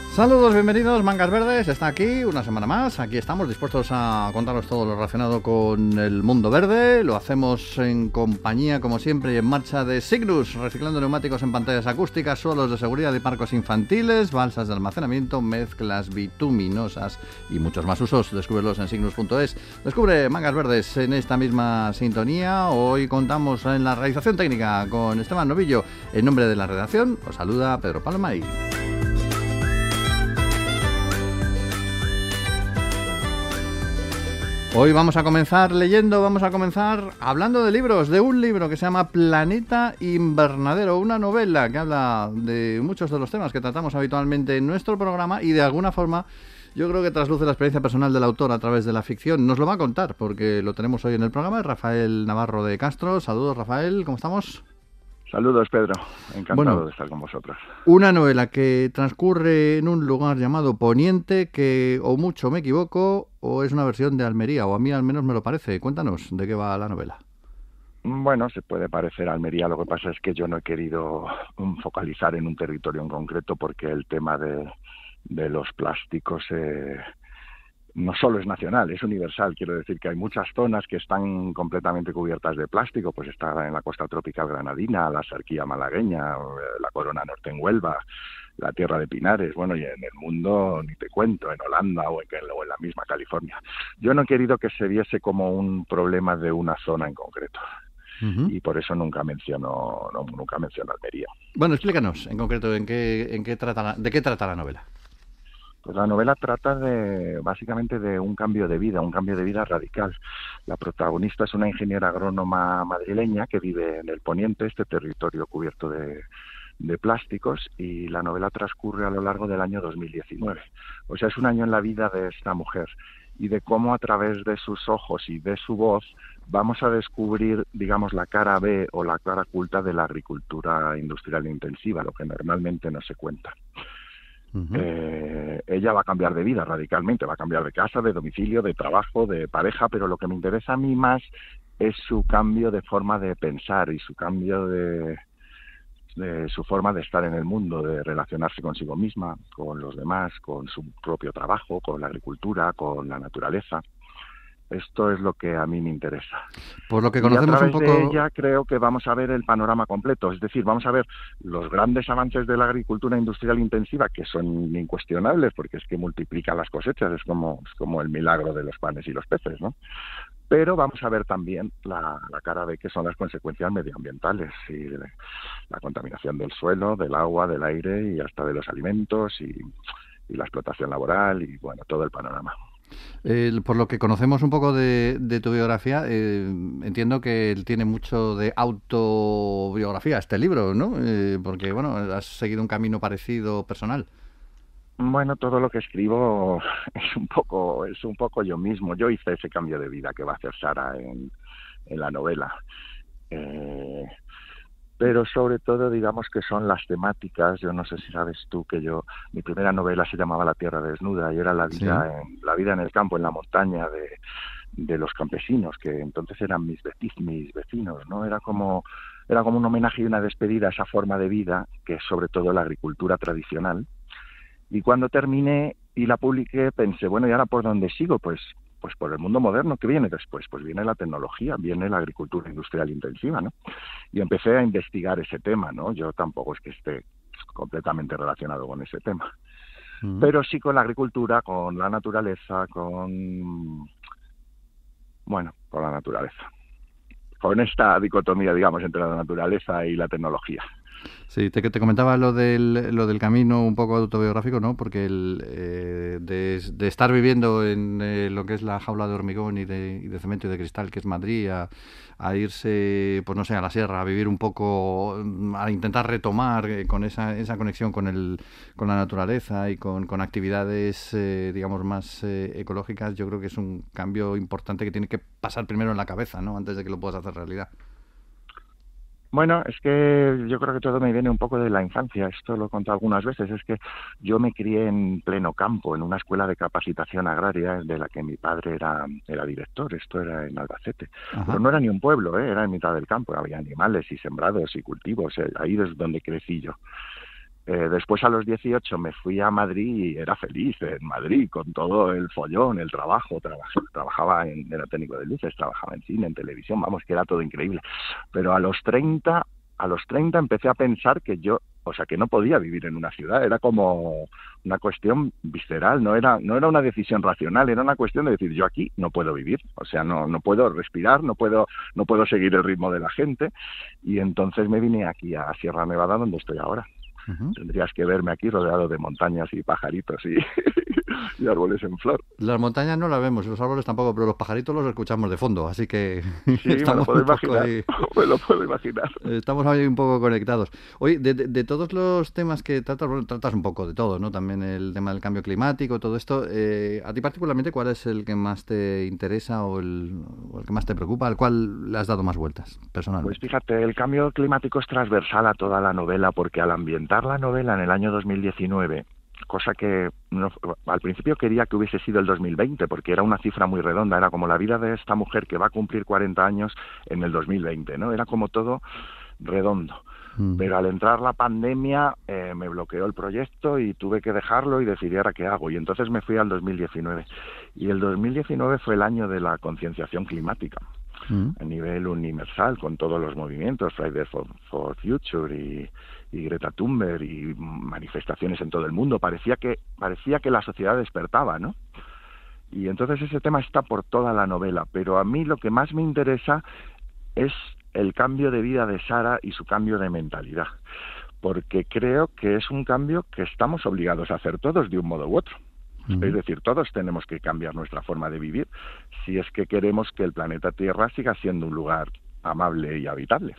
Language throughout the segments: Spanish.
Saludos, bienvenidos, Mangas Verdes, está aquí una semana más, aquí estamos dispuestos a contaros todo lo relacionado con el mundo verde, lo hacemos en compañía, como siempre, y en marcha de Cygnus, reciclando neumáticos en pantallas acústicas, suelos de seguridad y parcos infantiles, balsas de almacenamiento, mezclas bituminosas y muchos más usos. Descúbrelos en cygnus.es. Descubre Mangas Verdes en esta misma sintonía. Hoy contamos en la realización técnica con Esteban Novillo. En nombre de la redacción, os saluda Pedro Palomay. Hoy vamos a comenzar leyendo, vamos a comenzar hablando de libros, de un libro que se llama Planeta Invernadero, una novela que habla de muchos de los temas que tratamos habitualmente en nuestro programa y de alguna forma yo creo que trasluce la experiencia personal del autor a través de la ficción. Nos lo va a contar porque lo tenemos hoy en el programa, Rafael Navarro de Castro. Saludos, Rafael, ¿cómo estamos? Saludos, Pedro. Encantado de estar con vosotros. Una novela que transcurre en un lugar llamado Poniente, que o mucho me equivoco o es una versión de Almería, o a mí al menos me lo parece. Cuéntanos de qué va la novela. Bueno, se puede parecer a Almería, lo que pasa es que yo no he querido focalizar en un territorio en concreto porque el tema de los plásticos no solo es nacional, es universal. Quiero decir que hay muchas zonas que están completamente cubiertas de plástico, pues está en la costa tropical granadina, la Sarquía malagueña, la Corona Norte en Huelva, la Tierra de Pinares, bueno, y en el mundo ni te cuento, en Holanda o en la misma California. Yo no he querido que se viese como un problema de una zona en concreto. Y por eso nunca menciono Almería. Bueno, explícanos en concreto de qué trata la novela. Pues la novela trata básicamente de un cambio de vida radical. La protagonista es una ingeniera agrónoma madrileña que vive en el Poniente, este territorio cubierto de plásticos, y la novela transcurre a lo largo del año 2019. O sea, es un año en la vida de esta mujer y de cómo a través de sus ojos y de su voz vamos a descubrir, digamos, la cara B o la cara oculta de la agricultura industrial intensiva, lo que normalmente no se cuenta. Ella va a cambiar de vida radicalmente, va a cambiar de casa, de domicilio, de trabajo, de pareja, pero lo que me interesa a mí más es su cambio de forma de pensar y su cambio de su forma de estar en el mundo, de relacionarse consigo misma, con los demás, con su propio trabajo, con la agricultura, con la naturaleza. Esto es lo que a mí me interesa. Por lo que conocemos y a través un poco de ella creo que vamos a ver el panorama completo, es decir, vamos a ver los grandes avances de la agricultura industrial intensiva, que son incuestionables porque es que multiplican las cosechas, es como el milagro de los panes y los peces, ¿no? Pero vamos a ver también la cara B, que son las consecuencias medioambientales y la contaminación del suelo, del agua, del aire y hasta de los alimentos y la explotación laboral y, bueno, todo el panorama. Por lo que conocemos un poco de tu biografía, entiendo que él tiene mucho de autobiografía este libro, ¿no? Porque, bueno, has seguido un camino parecido personal. Bueno, todo lo que escribo es un poco yo mismo. Yo hice ese cambio de vida que va a hacer Sara en la novela. Pero sobre todo, digamos que son las temáticas. Yo no sé si sabes tú que mi primera novela se llamaba La tierra desnuda y era la vida en el campo, en la montaña de los campesinos, que entonces eran mis vecinos, ¿no? Era como un homenaje y una despedida a esa forma de vida que es sobre todo la agricultura tradicional. Y cuando terminé y la publiqué pensé, bueno, ¿y ahora por dónde sigo? Pues por el mundo moderno. ¿Qué viene después? Pues viene la tecnología, viene la agricultura industrial intensiva, ¿no? Y empecé a investigar ese tema, ¿no? Yo tampoco es que esté completamente relacionado con ese tema, pero sí con la agricultura, con la naturaleza, con la naturaleza. Con esta dicotomía, digamos, entre la naturaleza y la tecnología. Sí, te comentaba lo del camino un poco autobiográfico, ¿no? Porque de estar viviendo en lo que es la jaula de hormigón y de cemento y de cristal que es Madrid, a irse, pues no sé, a la sierra, a vivir un poco, a intentar retomar con esa conexión con la naturaleza y con actividades, digamos, más ecológicas, yo creo que es un cambio importante que tiene que pasar primero en la cabeza, ¿no? Antes de que lo puedas hacer realidad. Bueno, es que yo creo que todo me viene un poco de la infancia. Esto lo he contado algunas veces. Es que yo me crié en pleno campo, en una escuela de capacitación agraria de la que mi padre era director. Esto era en Albacete. Ajá. Pero no era ni un pueblo, era en mitad del campo. Había animales y sembrados y cultivos. Ahí es donde crecí yo. Después a los 18 me fui a Madrid y era feliz en Madrid con todo el follón, el trabajo, era técnico de luces, trabajaba en cine, en televisión, vamos, que era todo increíble. Pero a los 30 empecé a pensar que que no podía vivir en una ciudad, era como una cuestión visceral, no era una decisión racional, era una cuestión de decir, yo aquí no puedo vivir, o sea, no puedo respirar, no puedo seguir el ritmo de la gente, y entonces me vine aquí a Sierra Nevada, donde estoy ahora. Ujú. Tendrías que verme aquí rodeado de montañas y pajaritos y, y árboles en flor. Las montañas no las vemos y los árboles tampoco, pero los pajaritos los escuchamos de fondo, así que Sí, me lo estamos puedo un poco imaginar, ahí. me lo puedo imaginar. Estamos ahí un poco conectados. Oye, de todos los temas que tratas, bueno, tratas un poco de todo, ¿no? También el tema del cambio climático, todo esto. A ti particularmente, ¿cuál es el que más te interesa o el que más te preocupa? ¿Al cual le has dado más vueltas, Pues personalmente? fíjate, el cambio climático es transversal a toda la novela, porque al ambientar la novela en el año 2019, cosa que al principio quería que hubiese sido el 2020, porque era una cifra muy redonda, era como la vida de esta mujer que va a cumplir 40 años en el 2020, ¿no? Era como todo redondo. Mm. Pero al entrar la pandemia me bloqueó el proyecto y tuve que dejarlo y decidí ahora qué hago. Y entonces me fui al 2019. Y el 2019 fue el año de la concienciación climática Mm. a nivel universal, con todos los movimientos, Fridays for Future y Greta Thunberg y manifestaciones en todo el mundo. Parecía que la sociedad despertaba, ¿no? Y entonces ese tema está por toda la novela, pero a mí lo que más me interesa es el cambio de vida de Sara y su cambio de mentalidad, porque creo que es un cambio que estamos obligados a hacer todos de un modo u otro. Es Ujú. decir, todos tenemos que cambiar nuestra forma de vivir si es que queremos que el planeta Tierra siga siendo un lugar amable y habitable.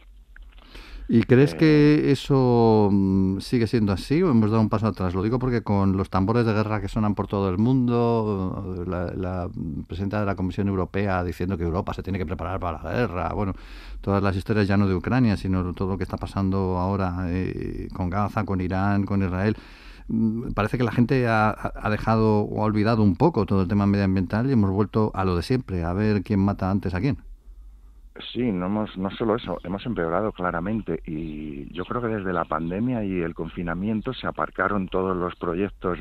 ¿Y crees Eh, que eso sigue siendo así o hemos dado un paso atrás? Lo digo porque con los tambores de guerra que sonan por todo el mundo, la presidenta de la Comisión Europea diciendo que Europa se tiene que preparar para la guerra, bueno, todas las historias ya no de Ucrania, sino todo lo que está pasando ahora con Gaza, con Irán, con Israel. Parece que la gente ha dejado o ha olvidado un poco todo el tema medioambiental y hemos vuelto a lo de siempre, a ver quién mata antes a quién. sí, no solo eso, hemos empeorado claramente y yo creo que desde la pandemia y el confinamiento se aparcaron todos los proyectos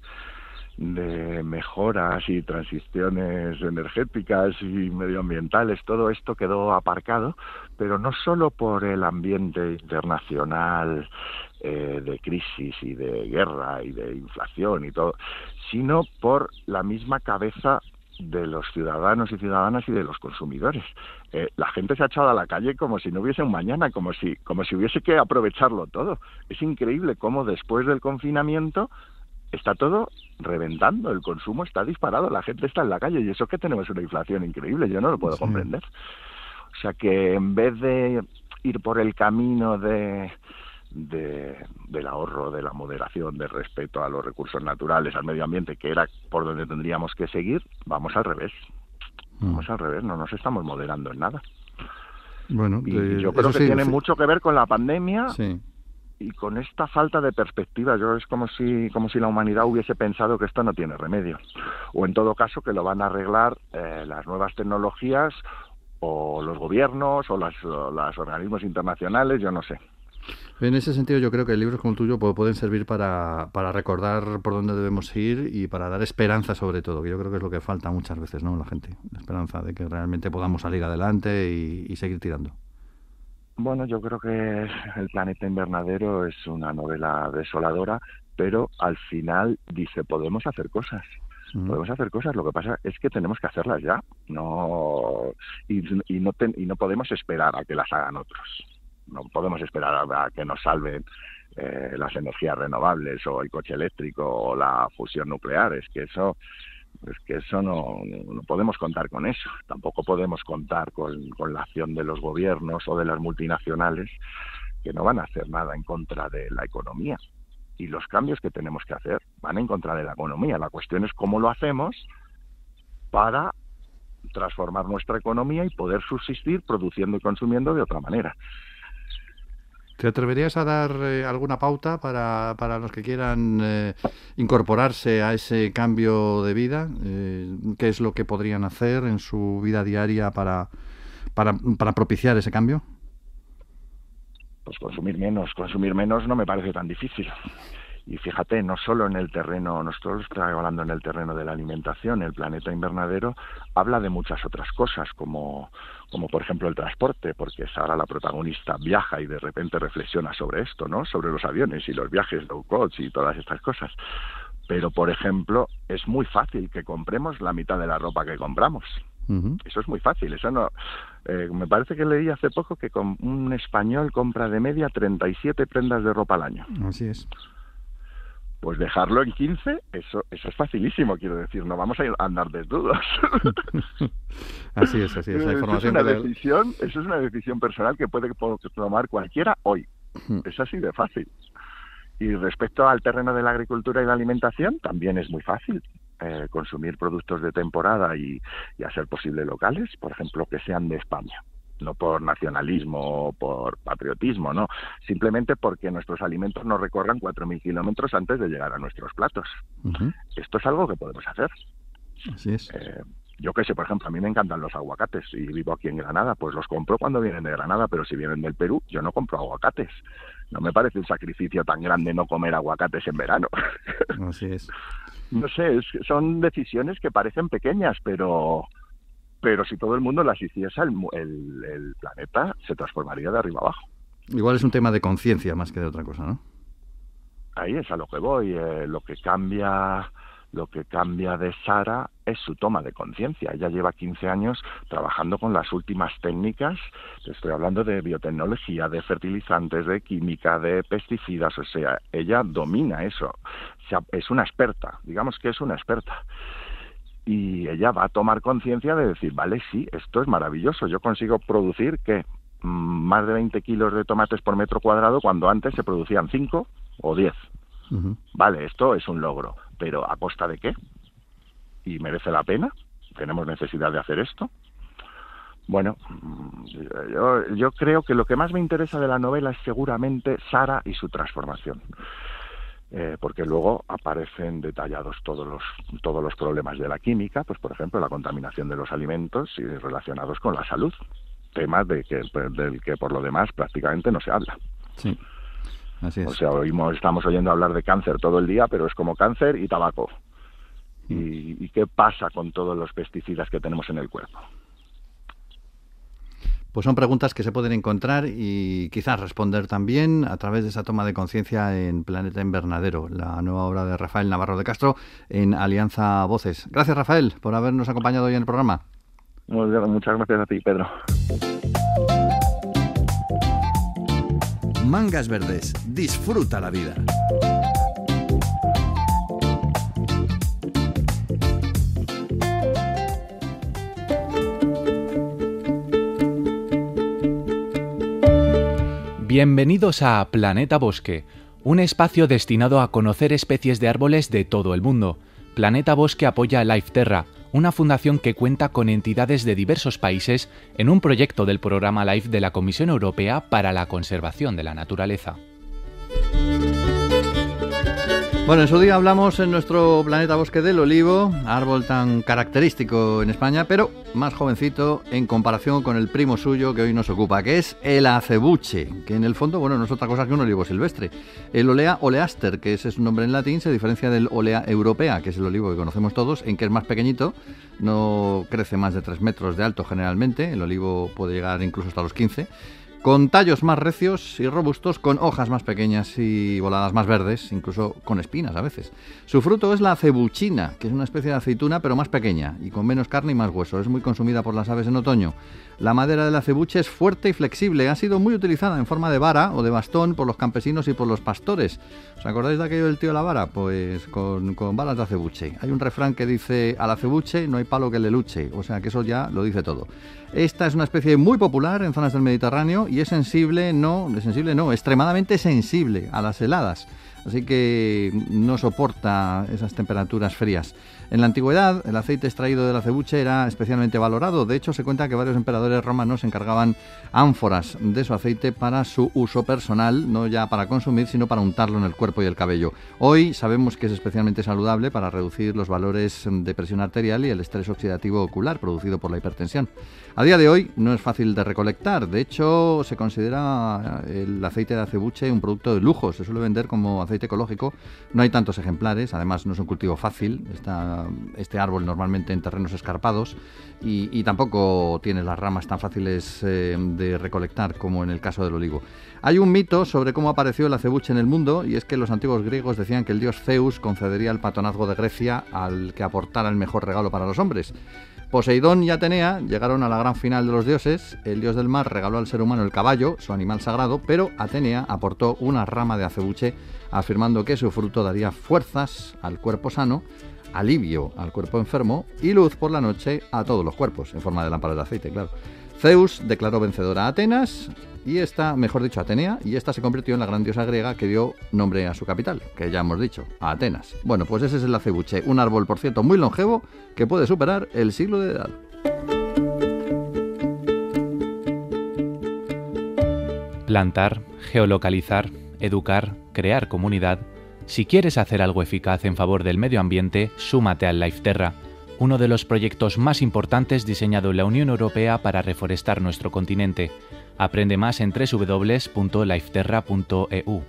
de mejoras y transiciones energéticas y medioambientales, todo esto quedó aparcado, pero no solo por el ambiente internacional de crisis y de guerra y de inflación y todo, sino por la misma cabeza de los ciudadanos y ciudadanas y de los consumidores. La gente se ha echado a la calle como si no hubiese un mañana, como si hubiese que aprovecharlo todo. Es increíble cómo después del confinamiento está todo reventando, el consumo está disparado, la gente está en la calle y eso que tenemos una inflación increíble, yo no lo puedo Sí. comprender. O sea que en vez de ir por el camino del ahorro, de la moderación, del respeto a los recursos naturales, al medio ambiente, que era por donde tendríamos que seguir, vamos al revés. Mm. Vamos al revés, no nos estamos moderando en nada. Bueno, Y yo eso creo que sí, tiene mucho que ver con la pandemia sí. y con esta falta de perspectiva. Es como si la humanidad hubiese pensado que esto no tiene remedio. O en todo caso que lo van a arreglar las nuevas tecnologías o los gobiernos o los organismos internacionales, yo no sé. En ese sentido, yo creo que libros como el tuyo pueden servir para recordar por dónde debemos ir y para dar esperanza sobre todo, que yo creo que es lo que falta muchas veces, ¿no? En la gente, la esperanza de que realmente podamos salir adelante y seguir tirando. Bueno, yo creo que El planeta invernadero es una novela desoladora, pero al final dice, podemos hacer cosas. Mm. Podemos hacer cosas, lo que pasa es que tenemos que hacerlas ya, no y no podemos esperar a que las hagan otros. No podemos esperar a que nos salven las energías renovables o el coche eléctrico o la fusión nuclear. Es que eso no podemos contar con eso. Tampoco podemos contar con la acción de los gobiernos o de las multinacionales, que no van a hacer nada en contra de la economía. Y los cambios que tenemos que hacer van en contra de la economía. La cuestión es cómo lo hacemos para transformar nuestra economía y poder subsistir produciendo y consumiendo de otra manera. ¿Te atreverías a dar alguna pauta para los que quieran incorporarse a ese cambio de vida? ¿Qué es lo que podrían hacer en su vida diaria para propiciar ese cambio? Pues consumir menos no me parece tan difícil. Y fíjate, no solo en el terreno, no solo está hablando en el terreno de la alimentación, el planeta invernadero habla de muchas otras cosas, como por ejemplo el transporte, porque Sara, la protagonista, viaja y de repente reflexiona sobre esto, ¿no? Sobre los aviones y los viajes low cost y todas estas cosas. Pero, por ejemplo, es muy fácil que compremos la mitad de la ropa que compramos. Uh-huh. Eso es muy fácil. Eso no. Me parece que leí hace poco que un español compra de media 37 prendas de ropa al año. Así es. Pues dejarlo en 15, eso es facilísimo, quiero decir, no vamos a andar desnudos. Así es, la información eso es una decisión personal que puede tomar cualquiera hoy. Es así de fácil. Y respecto al terreno de la agricultura y la alimentación, también es muy fácil consumir productos de temporada y a ser posible locales, por ejemplo, que sean de España. No por nacionalismo o por patriotismo, no. Simplemente porque nuestros alimentos no recorran 4.000 kilómetros antes de llegar a nuestros platos. Uh-huh. Esto es algo que podemos hacer. Así es. Yo qué sé, por ejemplo, a mí me encantan los aguacates y vivo aquí en Granada, pues los compro cuando vienen de Granada, pero si vienen del Perú, yo no compro aguacates. No me parece un sacrificio tan grande no comer aguacates en verano. Así es. No sé, son decisiones que parecen pequeñas, pero si todo el mundo las hiciese, el planeta se transformaría de arriba abajo. Igual es un tema de conciencia más que de otra cosa, ¿no? Ahí es a lo que voy. Lo que cambia de Sara es su toma de conciencia. Ella lleva 15 años trabajando con las últimas técnicas. Estoy hablando de biotecnología, de fertilizantes, de química, de pesticidas. O sea, ella domina eso. O sea, es una experta. Digamos que es una experta. Y ella va a tomar conciencia de decir, vale, sí, esto es maravilloso, yo consigo producir, ¿qué? Más de 20 kilos de tomates por metro cuadrado cuando antes se producían 5 o 10. Uh-huh. Vale, esto es un logro, pero ¿a costa de qué? ¿Y merece la pena? ¿Tenemos necesidad de hacer esto? Bueno, yo creo que lo que más me interesa de la novela es seguramente Sara y su transformación. Porque luego aparecen detallados todos los problemas de la química, pues por ejemplo la contaminación de los alimentos y relacionados con la salud, temas del que por lo demás prácticamente no se habla. Sí, así es. O sea, estamos oyendo hablar de cáncer todo el día, pero es como cáncer y tabaco. ¿Y qué pasa con todos los pesticidas que tenemos en el cuerpo? Pues son preguntas que se pueden encontrar y quizás responder también a través de esa toma de conciencia en Planeta Invernadero, la nueva obra de Rafael Navarro de Castro en Alianza Voces. Gracias, Rafael, por habernos acompañado hoy en el programa. Muchas gracias a ti, Pedro. Mangas Verdes, disfruta la vida. Bienvenidos a Planeta Bosque, un espacio destinado a conocer especies de árboles de todo el mundo. Planeta Bosque apoya a Lifeterra, una fundación que cuenta con entidades de diversos países en un proyecto del programa LIFE de la Comisión Europea para la conservación de la naturaleza. Bueno, en su día hablamos en nuestro Planeta Bosque del olivo, árbol tan característico en España, pero más jovencito en comparación con el primo suyo que hoy nos ocupa, que es el acebuche, que en el fondo, bueno, no es otra cosa que un olivo silvestre. El Olea oleaster, que ese es un nombre en latín, se diferencia del Olea europea, que es el olivo que conocemos todos, en que es más pequeñito, no crece más de 3 metros de alto generalmente, el olivo puede llegar incluso hasta los 15, con tallos más recios y robustos, con hojas más pequeñas y voladas más verdes, incluso con espinas a veces. Su fruto es la acebuchina, que es una especie de aceituna pero más pequeña y con menos carne y más hueso. Es muy consumida por las aves en otoño. La madera del acebuche es fuerte y flexible. Ha sido muy utilizada en forma de vara o de bastón por los campesinos y por los pastores. ¿Os acordáis de aquello del tío de la vara? Pues con varas de acebuche. Hay un refrán que dice, al acebuche no hay palo que le luche. O sea que eso ya lo dice todo. Esta es una especie muy popular en zonas del Mediterráneo y es extremadamente sensible a las heladas. así que no soporta esas temperaturas frías. En la antigüedad, el aceite extraído del acebuche era especialmente valorado. De hecho, se cuenta que varios emperadores romanos encargaban ánforas de su aceite para su uso personal, no ya para consumir, sino para untarlo en el cuerpo y el cabello. Hoy sabemos que es especialmente saludable para reducir los valores de presión arterial y el estrés oxidativo ocular producido por la hipertensión. A día de hoy no es fácil de recolectar. De hecho, se considera el aceite de acebuche un producto de lujo. Se suele vender como aceite ecológico. No hay tantos ejemplares. Además, no es un cultivo fácil. Este árbol normalmente en terrenos escarpados y tampoco tiene las ramas tan fáciles de recolectar como en el caso del olivo. Hay un mito sobre cómo apareció el acebuche en el mundo, y es que los antiguos griegos decían que el dios Zeus concedería el patronazgo de Grecia al que aportara el mejor regalo para los hombres. Poseidón y Atenea llegaron a la gran final de los dioses. El dios del mar regaló al ser humano el caballo, su animal sagrado, pero Atenea aportó una rama de acebuche, afirmando que su fruto daría fuerzas al cuerpo sano, alivio al cuerpo enfermo y luz por la noche a todos los cuerpos, en forma de lámparas de aceite, claro. Zeus declaró vencedora a Atenas, Atenea, y esta se convirtió en la gran diosa griega que dio nombre a su capital, que ya hemos dicho, a Atenas. Bueno, pues ese es el acebuche, un árbol, por cierto, muy longevo, que puede superar el siglo de edad. Plantar, geolocalizar, educar, crear comunidad. Si quieres hacer algo eficaz en favor del medio ambiente, súmate al Lifeterra, uno de los proyectos más importantes diseñado en la Unión Europea para reforestar nuestro continente. Aprende más en www.lifeterra.eu.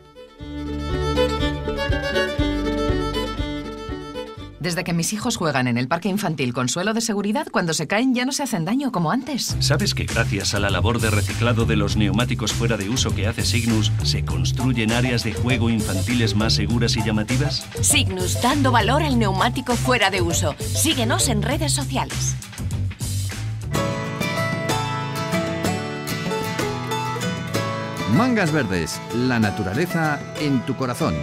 Desde que mis hijos juegan en el parque infantil con suelo de seguridad, cuando se caen ya no se hacen daño como antes. ¿Sabes que gracias a la labor de reciclado de los neumáticos fuera de uso que hace Signus, se construyen áreas de juego infantiles más seguras y llamativas? Signus, dando valor al neumático fuera de uso. Síguenos en redes sociales. Mangas Verdes, la naturaleza en tu corazón.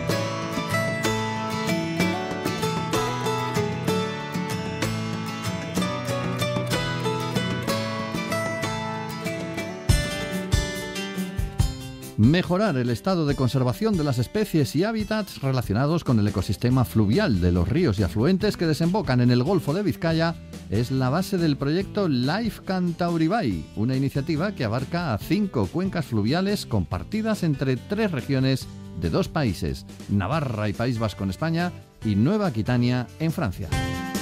Mejorar el estado de conservación de las especies y hábitats relacionados con el ecosistema fluvial de los ríos y afluentes que desembocan en el Golfo de Vizcaya es la base del proyecto Life Cantauribay, una iniciativa que abarca a 5 cuencas fluviales compartidas entre 3 regiones de 2 países, Navarra y País Vasco en España y Nueva Aquitania en Francia.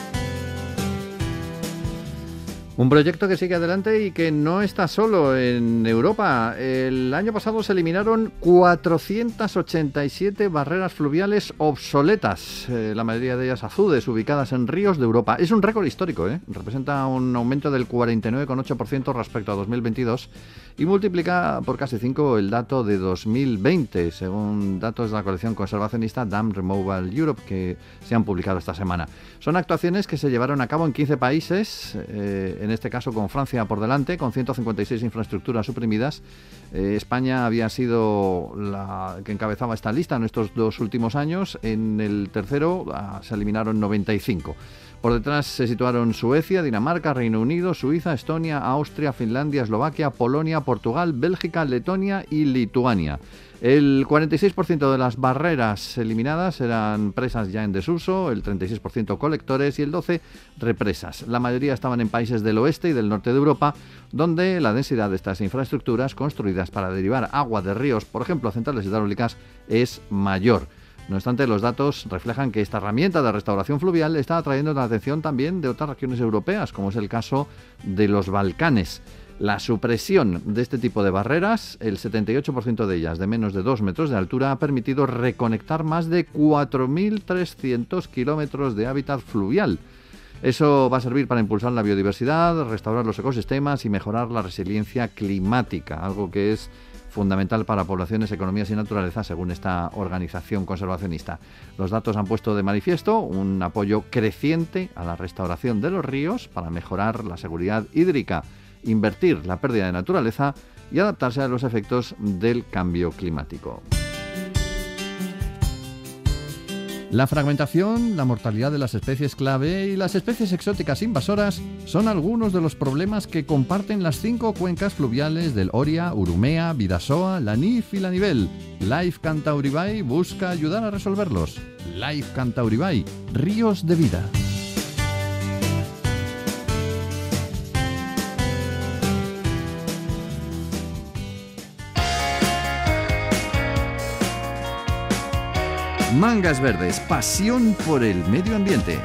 Un proyecto que sigue adelante y que no está solo en Europa. El año pasado se eliminaron 487 barreras fluviales obsoletas, la mayoría de ellas azudes, ubicadas en ríos de Europa. Es un récord histórico, representa un aumento del 49,8% respecto a 2022 y multiplica por casi 5 el dato de 2020, según datos de la colección conservacionista Dam Removal Europe, que se han publicado esta semana. Son actuaciones que se llevaron a cabo en 15 países, en este caso con Francia por delante, con 156 infraestructuras suprimidas. España había sido la que encabezaba esta lista en estos 2 últimos años. En el tercero se eliminaron 95. Por detrás se situaron Suecia, Dinamarca, Reino Unido, Suiza, Estonia, Austria, Finlandia, Eslovaquia, Polonia, Portugal, Bélgica, Letonia y Lituania. El 46% de las barreras eliminadas eran presas ya en desuso, el 36% colectores y el 12% represas. La mayoría estaban en países del oeste y del norte de Europa, donde la densidad de estas infraestructuras construidas para derivar agua de ríos, por ejemplo centrales hidráulicas, es mayor. No obstante, los datos reflejan que esta herramienta de restauración fluvial está atrayendo la atención también de otras regiones europeas, como es el caso de los Balcanes. La supresión de este tipo de barreras, el 78% de ellas de menos de 2 metros de altura, ha permitido reconectar más de 4.300 kilómetros de hábitat fluvial. Eso va a servir para impulsar la biodiversidad, restaurar los ecosistemas y mejorar la resiliencia climática, algo que es fundamental para poblaciones, economías y naturaleza, según esta organización conservacionista. Los datos han puesto de manifiesto un apoyo creciente a la restauración de los ríos para mejorar la seguridad hídrica, invertir la pérdida de naturaleza y adaptarse a los efectos del cambio climático. La fragmentación, la mortalidad de las especies clave y las especies exóticas invasoras son algunos de los problemas que comparten las 5 cuencas fluviales del Oria, Urumea, Bidasoa, Lanif y Lanivel. Life Cantauribay busca ayudar a resolverlos. Life Cantauribay, ríos de vida. Mangas Verdes, pasión por el medio ambiente.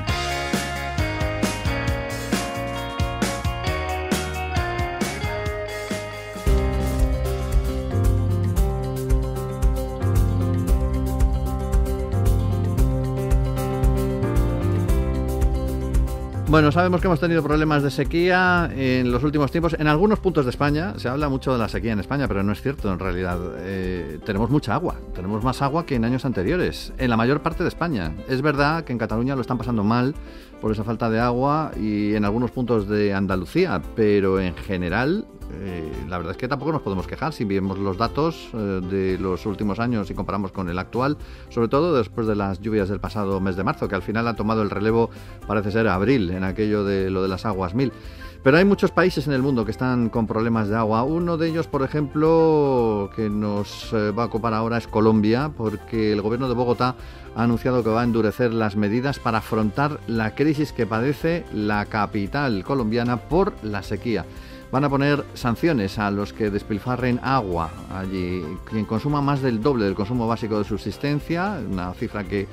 Bueno, sabemos que hemos tenido problemas de sequía en los últimos tiempos. En algunos puntos de España se habla mucho de la sequía en España, pero no es cierto en realidad. Tenemos mucha agua, tenemos más agua que en años anteriores, en la mayor parte de España. Es verdad que en Cataluña lo están pasando mal por esa falta de agua y en algunos puntos de Andalucía, pero en general la verdad es que tampoco nos podemos quejar si vemos los datos de los últimos años y comparamos con el actual, sobre todo después de las lluvias del pasado mes de marzo, que al final ha tomado el relevo, parece ser, abril, en aquello de lo de las aguas 1000. Pero hay muchos países en el mundo que están con problemas de agua. Uno de ellos, por ejemplo, que nos va a ocupar ahora es Colombia, porque el gobierno de Bogotá ha anunciado que va a endurecer las medidas para afrontar la crisis que padece la capital colombiana por la sequía. Van a poner sanciones a los que despilfarren agua allí. Quien consuma más del doble del consumo básico de subsistencia, una cifra que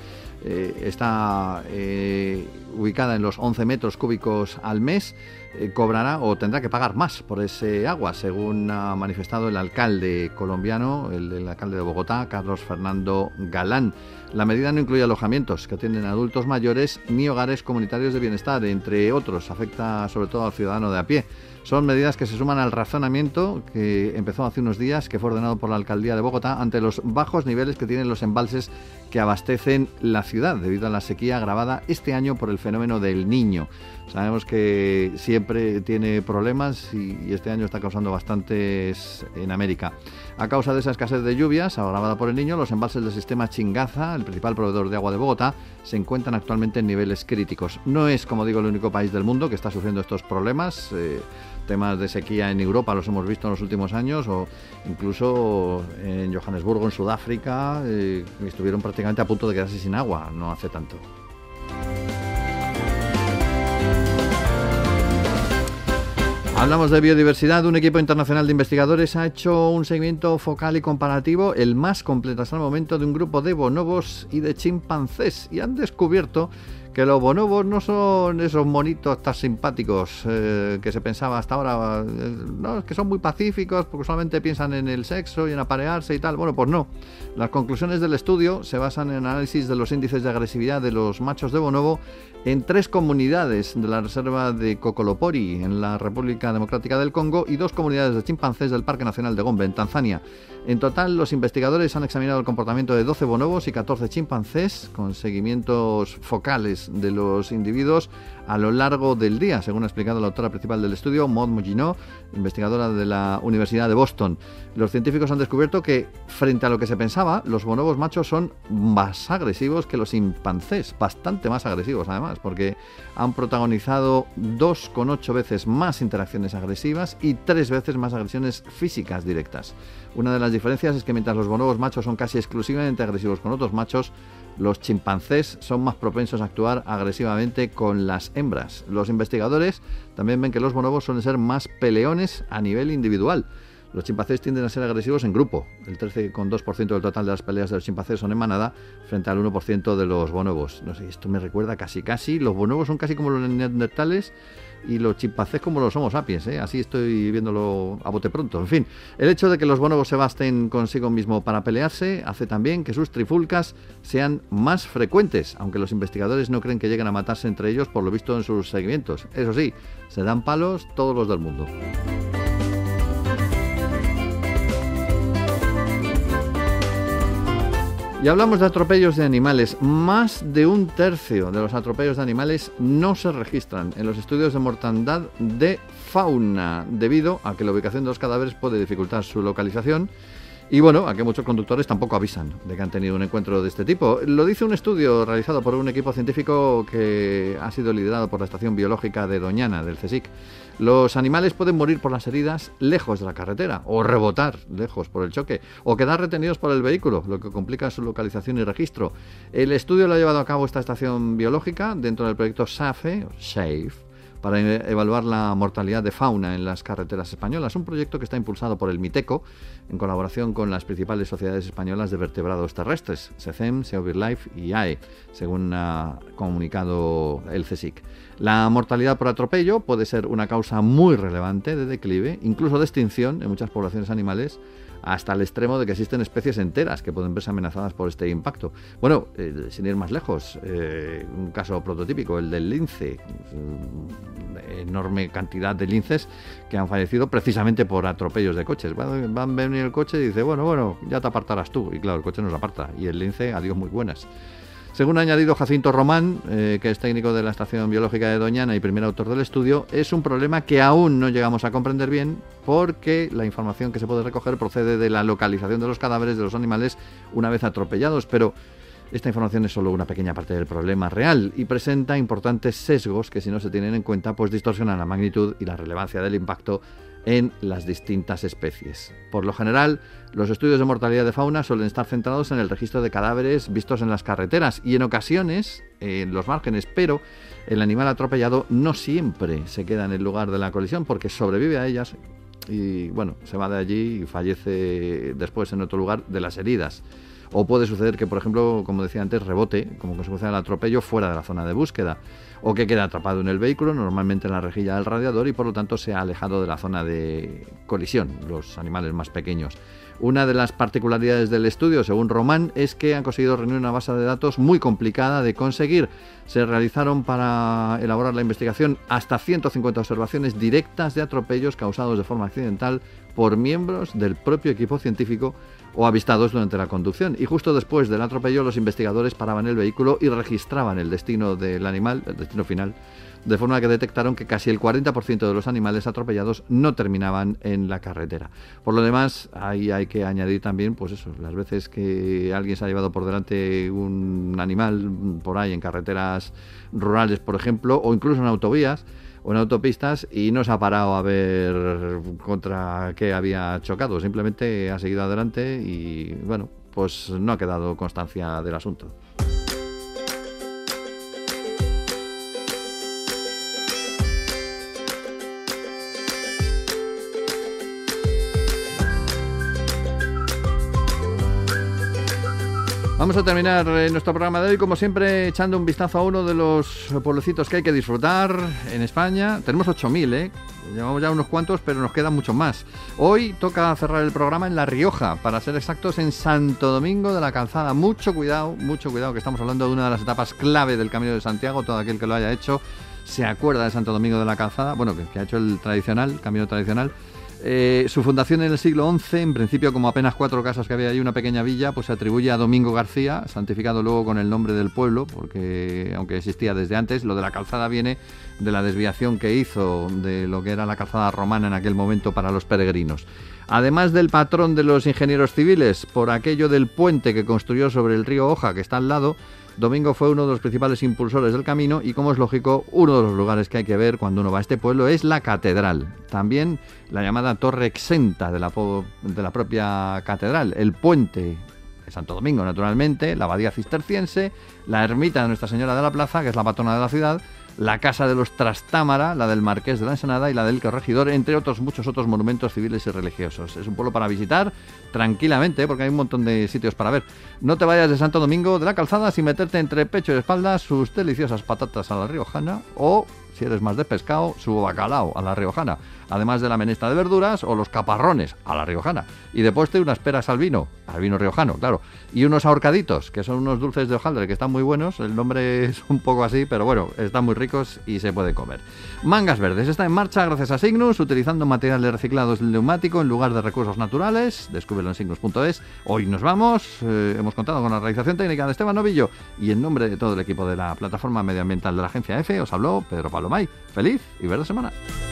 está ubicada en los 11 metros cúbicos al mes, cobrará o tendrá que pagar más por ese agua, según ha manifestado el alcalde colombiano, el alcalde de Bogotá, Carlos Fernando Galán. La medida no incluye alojamientos que atienden a adultos mayores ni hogares comunitarios de bienestar, entre otros. Afecta sobre todo al ciudadano de a pie. Son medidas que se suman al razonamiento que empezó hace unos días, que fue ordenado por la alcaldía de Bogotá, ante los bajos niveles que tienen los embalses que abastecen la ciudad debido a la sequía agravada este año por el fenómeno del Niño. Sabemos que siempre tiene problemas y este año está causando bastantes en América. A causa de esa escasez de lluvias agravada por el Niño, los embalses del sistema Chingaza, el principal proveedor de agua de Bogotá, se encuentran actualmente en niveles críticos. No es, como digo, el único país del mundo que está sufriendo estos problemas. Temas de sequía en Europa los hemos visto en los últimos años, o incluso en Johannesburgo, en Sudáfrica, estuvieron prácticamente a punto de quedarse sin agua no hace tanto. Hablamos de biodiversidad. Un equipo internacional de investigadores ha hecho un seguimiento focal y comparativo, el más completo hasta el momento, de un grupo de bonobos y de chimpancés, y han descubierto que los bonobos no son esos monitos tan simpáticos que se pensaba hasta ahora, no, que son muy pacíficos porque solamente piensan en el sexo y en aparearse y tal. Bueno, pues no. Las conclusiones del estudio se basan en análisis de los índices de agresividad de los machos de bonobo en 3 comunidades de la reserva de Kokolopori, en la República Democrática del Congo, y 2 comunidades de chimpancés del Parque Nacional de Gombe, en Tanzania. En total, los investigadores han examinado el comportamiento de 12 bonobos y 14 chimpancés, con seguimientos focales de los individuos a lo largo del día, según ha explicado la autora principal del estudio, Maud Mugino, investigadora de la Universidad de Boston. Los científicos han descubierto que, frente a lo que se pensaba, los bonobos machos son más agresivos que los chimpancés, bastante más agresivos además, porque han protagonizado 2,8 veces más interacciones agresivas y 3 veces más agresiones físicas directas. Una de las diferencias es que mientras los bonobos machos son casi exclusivamente agresivos con otros machos, los chimpancés son más propensos a actuar agresivamente con las hembras. Los investigadores también ven que los bonobos suelen ser más peleones a nivel individual. Los chimpancés tienden a ser agresivos en grupo. El 13,2% del total de las peleas de los chimpancés son en manada, frente al 1% de los bonobos. No sé, esto me recuerda casi. Los bonobos son casi como los neandertales y los chimpancés como los homo sapiens, ¿eh? Así estoy viéndolo a bote pronto. En fin, el hecho de que los bonobos se basten consigo mismo para pelearse hace también que sus trifulcas sean más frecuentes, aunque los investigadores no creen que lleguen a matarse entre ellos, por lo visto en sus seguimientos. Eso sí, se dan palos todos los del mundo. Y hablamos de atropellos de animales. Más de 1/3 de los atropellos de animales no se registran en los estudios de mortandad de fauna, debido a que la ubicación de los cadáveres puede dificultar su localización Y bueno, aquí muchos conductores tampoco avisan de que han tenido un encuentro de este tipo. Lo dice un estudio realizado por un equipo científico que ha sido liderado por la Estación Biológica de Doñana, del CSIC. Los animales pueden morir por las heridas lejos de la carretera, o rebotar lejos por el choque, o quedar retenidos por el vehículo, lo que complica su localización y registro. El estudio lo ha llevado a cabo esta Estación Biológica dentro del proyecto SAFE, para evaluar la mortalidad de fauna en las carreteras españolas, un proyecto que está impulsado por el MITECO en colaboración con las principales sociedades españolas de vertebrados terrestres, SECEM, SeaWildlife y IAE, según ha comunicado el CSIC. La mortalidad por atropello puede ser una causa muy relevante de declive, incluso de extinción en muchas poblaciones animales, hasta el extremo de que existen especies enteras que pueden verse amenazadas por este impacto. Bueno, sin ir más lejos, un caso prototípico, el del lince, enorme cantidad de linces que han fallecido precisamente por atropellos de coches. Van a venir el coche y dice, bueno, ya te apartarás tú, y claro, el coche no se aparta, y el lince, adiós muy buenas. Según ha añadido Jacinto Román, que es técnico de la Estación Biológica de Doñana y primer autor del estudio, es un problema que aún no llegamos a comprender bien porque la información que se puede recoger procede de la localización de los cadáveres de los animales una vez atropellados, pero esta información es solo una pequeña parte del problema real y presenta importantes sesgos que, si no se tienen en cuenta, pues distorsionan la magnitud y la relevancia del impacto en las distintas especies. Por lo general, los estudios de mortalidad de fauna suelen estar centrados en el registro de cadáveres vistos en las carreteras y en ocasiones en los márgenes, pero el animal atropellado no siempre se queda en el lugar de la colisión porque sobrevive a ellas y bueno, se va de allí y fallece después en otro lugar de las heridas. O puede suceder que, por ejemplo, como decía antes, rebote como consecuencia del atropello fuera de la zona de búsqueda, o que quede atrapado en el vehículo, normalmente en la rejilla del radiador, y por lo tanto se ha alejado de la zona de colisión, los animales más pequeños. Una de las particularidades del estudio, según Román, es que han conseguido reunir una base de datos muy complicada de conseguir. Se realizaron para elaborar la investigación hasta 150 observaciones directas de atropellos causados de forma accidental por miembros del propio equipo científico o avistados durante la conducción. Y justo después del atropello, los investigadores paraban el vehículo y registraban el destino del animal, el destino final, de forma que detectaron que casi el 40% de los animales atropellados no terminaban en la carretera. Por lo demás, ahí hay que añadir también, pues eso, las veces que alguien se ha llevado por delante un animal por ahí en carreteras rurales, por ejemplo, o incluso en autovías o en autopistas, y no se ha parado a ver contra qué había chocado, simplemente ha seguido adelante y bueno, pues no ha quedado constancia del asunto. Vamos a terminar nuestro programa de hoy, como siempre, echando un vistazo a uno de los pueblecitos que hay que disfrutar en España. Tenemos 8.000, llevamos ya unos cuantos, pero nos quedan muchos más. Hoy toca cerrar el programa en La Rioja, para ser exactos, en Santo Domingo de la Calzada. Mucho cuidado, que estamos hablando de una de las etapas clave del Camino de Santiago. Todo aquel que lo haya hecho se acuerda de Santo Domingo de la Calzada, bueno, que ha hecho el camino tradicional. Su fundación en el siglo XI, en principio como apenas 4 casas que había ahí, una pequeña villa, pues se atribuye a Domingo García, santificado luego con el nombre del pueblo, porque aunque existía desde antes, lo de la calzada viene de la desviación que hizo de lo que era la calzada romana en aquel momento para los peregrinos. Además del patrón de los ingenieros civiles, por aquello del puente que construyó sobre el río Oja, que está al lado, Domingo fue uno de los principales impulsores del camino y, como es lógico, uno de los lugares que hay que ver cuando uno va a este pueblo es la catedral. También la llamada torre exenta de la propia catedral, el puente de Santo Domingo, naturalmente, la abadía cisterciense, la ermita de Nuestra Señora de la Plaza, que es la patrona de la ciudad, la casa de los Trastámara, la del Marqués de la Ensenada y la del Corregidor, entre muchos otros monumentos civiles y religiosos. Es un pueblo para visitar tranquilamente, porque hay un montón de sitios para ver. No te vayas de Santo Domingo de la Calzada sin meterte entre pecho y espalda sus deliciosas patatas a la riojana o, si eres más de pescado, su bacalao a la riojana, además de la menestra de verduras o los caparrones a la riojana. Y de postre unas peras al vino riojano, claro. Y unos ahorcaditos, que son unos dulces de hojaldre que están muy buenos. El nombre es un poco así, pero bueno, están muy ricos y se puede comer. Mangas Verdes está en marcha gracias a Signus, utilizando materiales reciclados del neumático en lugar de recursos naturales. Descúbrelo en signus.es. Hoy nos vamos. Hemos contado con la realización técnica de Esteban Novillo y en nombre de todo el equipo de la plataforma medioambiental de la Agencia EFE os habló Pedro Palomay. Feliz y verde semana.